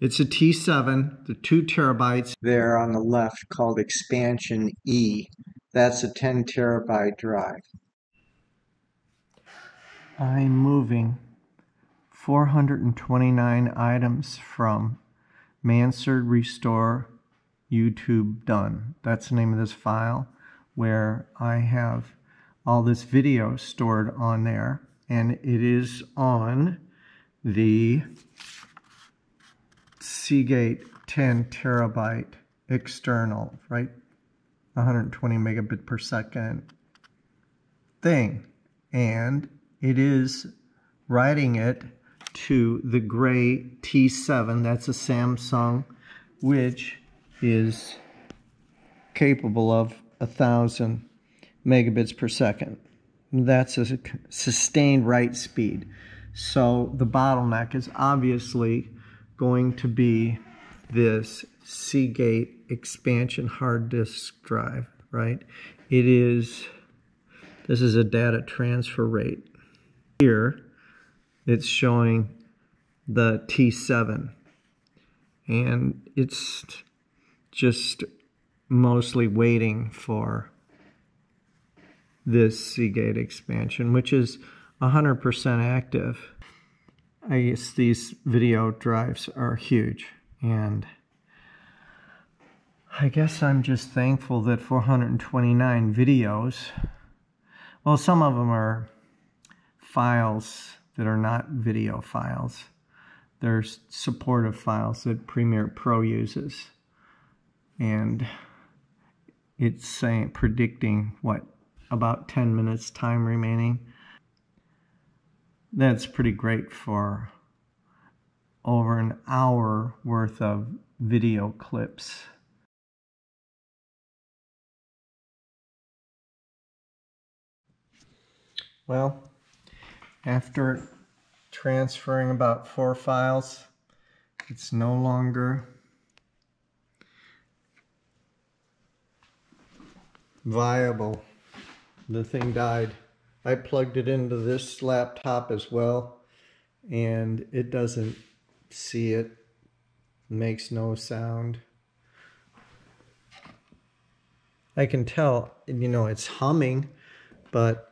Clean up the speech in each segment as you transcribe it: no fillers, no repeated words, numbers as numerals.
It's a T7, the 2 terabytes. There on the left called Expansion E. That's a 10 terabyte drive. I'm moving 429 items from Mansard Restore YouTube Done. That's the name of this file, where I have all this video stored on there, and it is on the Seagate 10 terabyte external, right? 120 megabit per second thing. And it is writing it to the gray T7. That's a Samsung, which is capable of 1,000 megabits per second. That's a sustained write speed. So the bottleneck is obviously going to be this Seagate expansion hard disk drive, right? This is a data transfer rate. Here, it's showing the T7, and it's just mostly waiting for this Seagate expansion, which is 100% active. I guess these video drives are huge, and I guess I'm just thankful that 429 videos, well, some of them are files that are not video files. They're supportive files that Premiere Pro uses, and it's predicting what, about 10 minutes time remaining. That's pretty great for over an hour worth of video clips. Well, after transferring about 4 files, it's no longer viable. The thing died. I plugged it into this laptop as well, and it doesn't see it. Makes no sound. I can tell, it's humming, but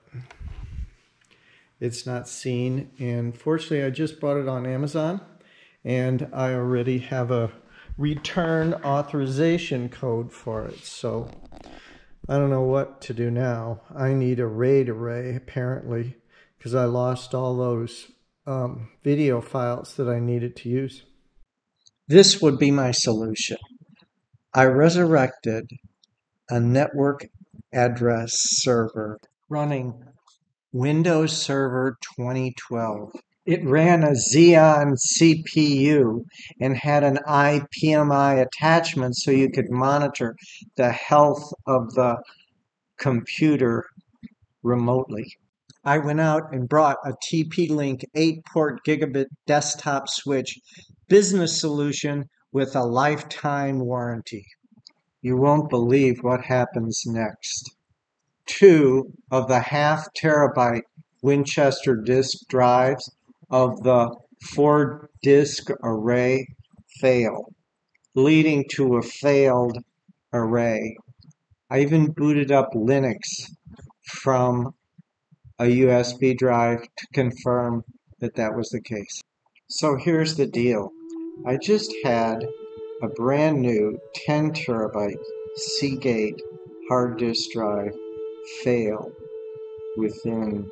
it's not seen. And fortunately, I just bought it on Amazon, and I already have a return authorization code for it. So I don't know what to do now. I need a RAID array, apparently, because I lost all those video files that I needed to use. This would be my solution. I resurrected a network address server running Windows Server 2012. It ran a Xeon CPU and had an IPMI attachment so you could monitor the health of the computer remotely. I went out and brought a TP-Link 8-port gigabit desktop switch business solution with a lifetime warranty. You won't believe what happens next. 2 of the 0.5 terabyte Winchester disk drives of the 4-disk array fail, leading to a failed array. I even booted up Linux from a USB drive to confirm that that was the case. So here's the deal. I just had a brand new 10 terabyte Seagate hard disk drive fail within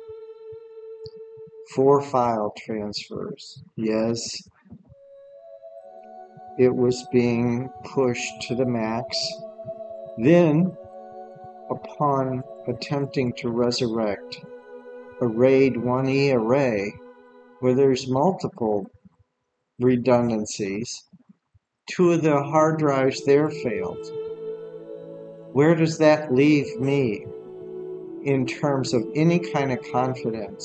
4 file transfers. Yes, it was being pushed to the max. Then, upon attempting to resurrect a RAID 1E array where there's multiple redundancies, 2 of the hard drives there failed. Where does that leave me in terms of any kind of confidence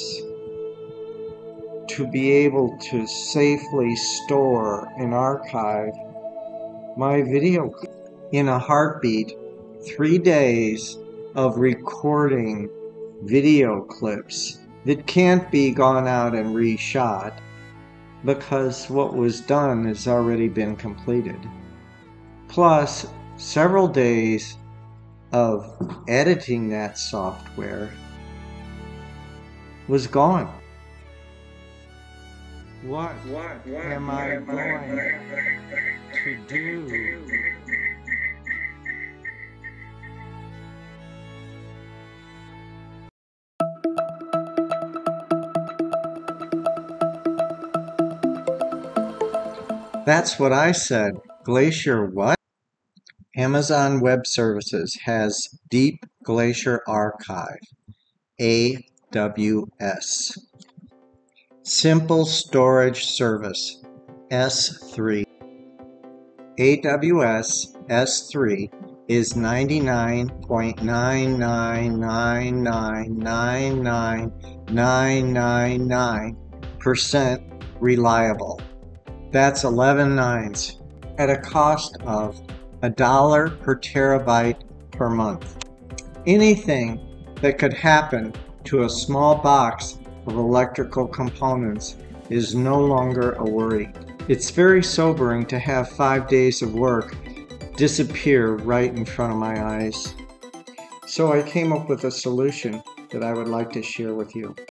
to be able to safely store and archive my video? In a heartbeat, 3 days of recording video clips that can't be gone out and reshot, because what was done has already been completed. Plus, several days of editing that software was gone. What am I going to do? That's what I said. Glacier what? Amazon Web Services has Deep Glacier Archive, AWS. Simple Storage Service, S3. AWS S3 is 99.9999999% reliable. That's 11 nines at a cost of $1 per terabyte per month. Anything that could happen to a small box of electrical components is no longer a worry. It's very sobering to have 5 days of work disappear right in front of my eyes. So I came up with a solution that I would like to share with you.